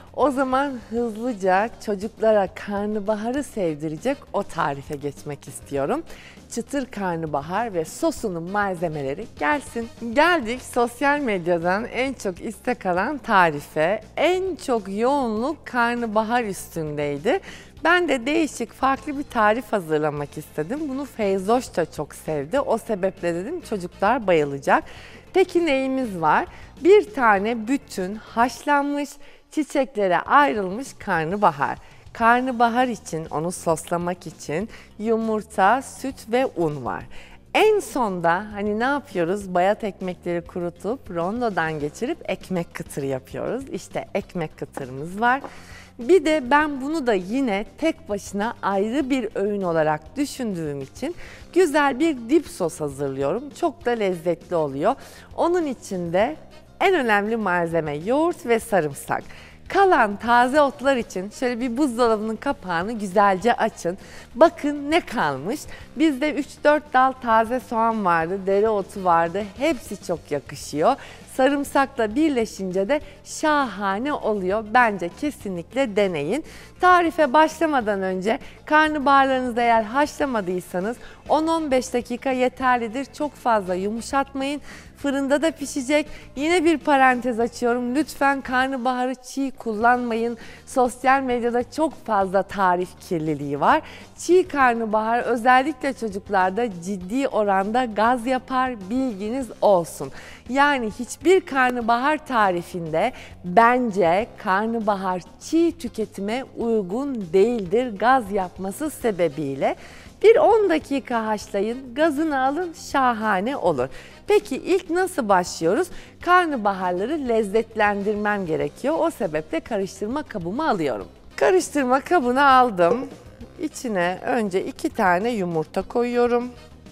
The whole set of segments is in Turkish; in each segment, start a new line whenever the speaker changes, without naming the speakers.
O zaman hızlıca çocuklara karnabaharı sevdirecek o tarife geçmek istiyorum. Çıtır karnabahar ve sosunun malzemeleri gelsin. Geldik sosyal medyadan en çok istek alan tarife. En çok yoğunluk karnabahar üstündeydi. Ben de değişik, farklı bir tarif hazırlamak istedim. Bunu Feyzoş da çok sevdi. O sebeple dedim çocuklar bayılacak. Peki neyimiz var? Bir tane bütün haşlanmış, çiçeklere ayrılmış karnabahar. Karnabahar için, onu soslamak için yumurta, süt ve un var. En sonda hani ne yapıyoruz? Bayat ekmekleri kurutup rondodan geçirip ekmek kıtırı yapıyoruz. İşte ekmek kıtırımız var. Bir de ben bunu da yine tek başına ayrı bir öğün olarak düşündüğüm için güzel bir dip sos hazırlıyorum. Çok da lezzetli oluyor. Onun için de en önemli malzeme yoğurt ve sarımsak. Kalan taze otlar için şöyle bir buzdolabının kapağını güzelce açın. Bakın ne kalmış. Bizde 3-4 dal taze soğan vardı, dereotu vardı. Hepsi çok yakışıyor. Sarımsakla birleşince de şahane oluyor. Bence kesinlikle deneyin. Tarife başlamadan önce karnabaharlarınızı eğer haşlamadıysanız 10-15 dakika yeterlidir. Çok fazla yumuşatmayın. Fırında da pişecek. Yine bir parantez açıyorum. Lütfen karnabaharı çiğ kullanmayın. Sosyal medyada çok fazla tarif kirliliği var. Çiğ karnabahar özellikle çocuklarda ciddi oranda gaz yapar. Bilginiz olsun. Yani hiçbir karnabahar tarifinde bence karnabahar çiğ tüketime uygun değildir gaz yapması sebebiyle. Bir 10 dakika haşlayın, gazını alın, şahane olur. Peki ilk nasıl başlıyoruz? Karnabaharları lezzetlendirmem gerekiyor. O sebeple karıştırma kabımı alıyorum. Karıştırma kabını aldım. İçine önce 2 tane yumurta koyuyorum.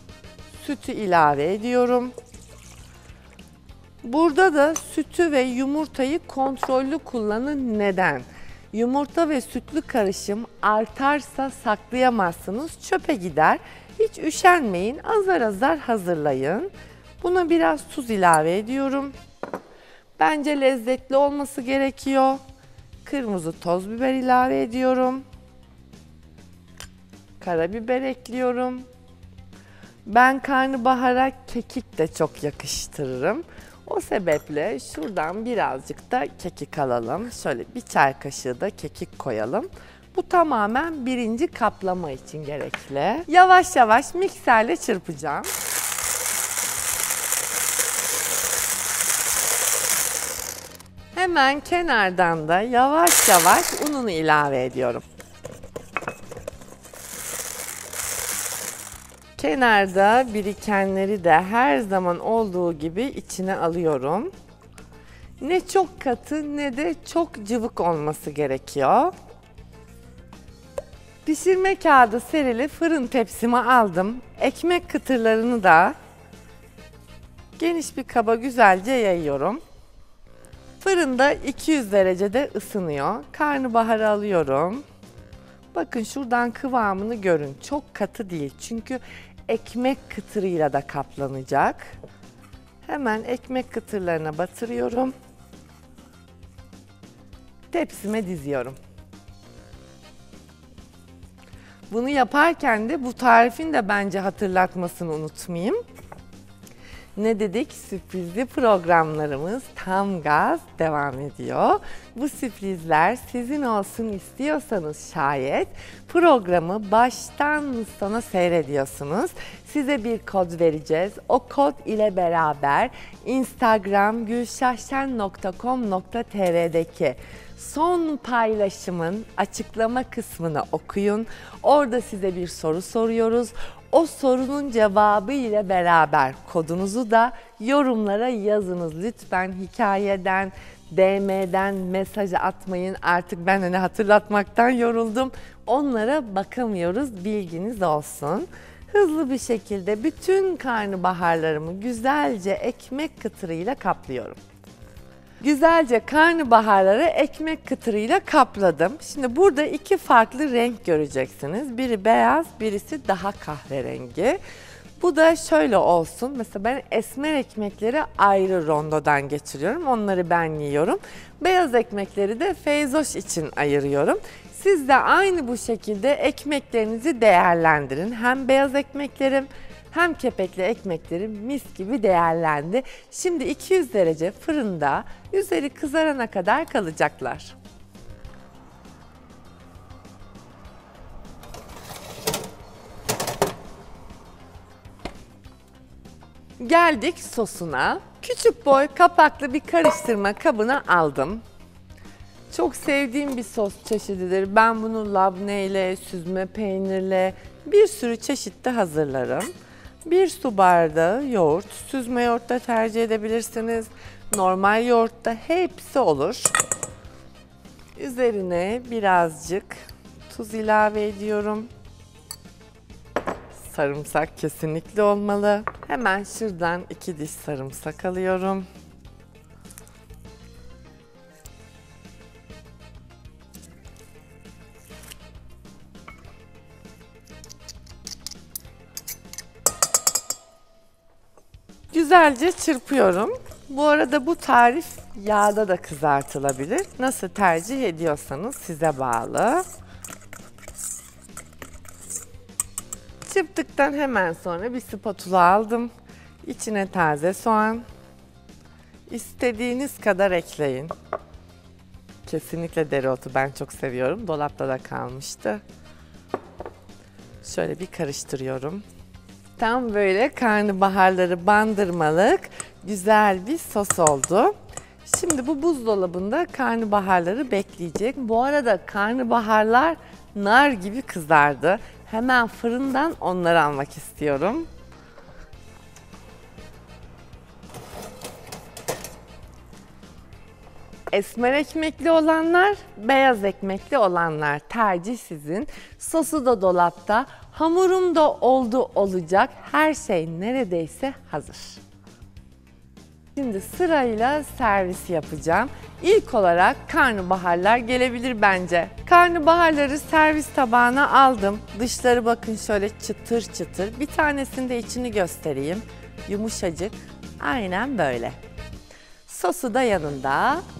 Sütü ilave ediyorum. Burada da sütü ve yumurtayı kontrollü kullanın. Neden? Yumurta ve sütlü karışım artarsa saklayamazsınız, çöpe gider. Hiç üşenmeyin, azar azar hazırlayın. Buna biraz tuz ilave ediyorum. Bence lezzetli olması gerekiyor. Kırmızı toz biber ilave ediyorum. Karabiber ekliyorum. Ben karnabahara kekik de çok yakıştırırım. O sebeple şuradan birazcık da kekik alalım. Şöyle bir çay kaşığı da kekik koyalım. Bu tamamen birinci kaplama için gerekli. Yavaş yavaş mikserle çırpacağım. Hemen kenardan da yavaş yavaş ununu ilave ediyorum. Kenarda birikenleri de her zaman olduğu gibi içine alıyorum. Ne çok katı ne de çok cıvık olması gerekiyor. Pişirme kağıdı serili fırın tepsime aldım. Ekmek kıtırlarını da geniş bir kaba güzelce yayıyorum. Fırında 200 derecede ısınıyor. Karnabaharı alıyorum. Bakın şuradan kıvamını görün. Çok katı değil çünkü ekmek kıtırıyla da kaplanacak. Hemen ekmek kıtırlarına batırıyorum. Tepsime diziyorum. Bunu yaparken de bu tarifin de bence hatırlatmasını unutmayayım. Ne dedik? Sürprizli programlarımız tam gaz devam ediyor. Bu sürprizler sizin olsun istiyorsanız şayet programı baştan sona seyrediyorsunuz. Size bir kod vereceğiz. O kod ile beraber Instagram gulşahşen.com.tr'deki son paylaşımın açıklama kısmını okuyun. Orada size bir soru soruyoruz. O sorunun cevabı ile beraber kodunuzu da yorumlara yazınız. Lütfen hikayeden, DM'den mesaj atmayın. Artık ben hani hatırlatmaktan yoruldum. Onlara bakamıyoruz. Bilginiz olsun. Hızlı bir şekilde bütün karnabaharlarımı güzelce ekmek kıtırıyla kaplıyorum. Güzelce karnabaharları ekmek kıtırıyla kapladım. Şimdi burada 2 farklı renk göreceksiniz. Biri beyaz, birisi daha kahverengi. Bu da şöyle olsun. Mesela ben esmer ekmekleri ayrı rondodan geçiriyorum. Onları ben yiyorum. Beyaz ekmekleri de Feyzoş için ayırıyorum. Siz de aynı bu şekilde ekmeklerinizi değerlendirin. Hem beyaz ekmeklerim hem kepekli ekmeklerim mis gibi değerlendi. Şimdi 200 derece fırında üzeri kızarana kadar kalacaklar. Geldik sosuna. Küçük boy kapaklı bir karıştırma kabına aldım. Çok sevdiğim bir sos çeşididir. Ben bunu labneyle, süzme peynirle bir sürü çeşitte hazırlarım. Bir su bardağı yoğurt, süzme yoğurt da tercih edebilirsiniz. Normal yoğurt da hepsi olur. Üzerine birazcık tuz ilave ediyorum. Sarımsak kesinlikle olmalı. Hemen şuradan 2 diş sarımsak alıyorum. Güzelce çırpıyorum. Bu arada bu tarif yağda da kızartılabilir. Nasıl tercih ediyorsanız size bağlı. Çırptıktan hemen sonra bir spatula aldım. İçine taze soğan. İstediğiniz kadar ekleyin. Kesinlikle dereotu ben çok seviyorum. Dolapta da kalmıştı. Şöyle bir karıştırıyorum. Tam böyle karnabaharları bandırmalık güzel bir sos oldu. Şimdi bu buzdolabında karnabaharları bekleyecek. Bu arada karnabaharlar nar gibi kızardı. Hemen fırından onları almak istiyorum. Esmer ekmekli olanlar, beyaz ekmekli olanlar tercih sizin. Sosu da dolapta, hamurum da oldu olacak. Her şey neredeyse hazır. Şimdi sırayla servis yapacağım. İlk olarak karnabaharlar gelebilir bence. Karnabaharları servis tabağına aldım. Dışları bakın şöyle çıtır çıtır. Bir tanesini de içini göstereyim. Yumuşacık. Aynen böyle. Sosu da yanında.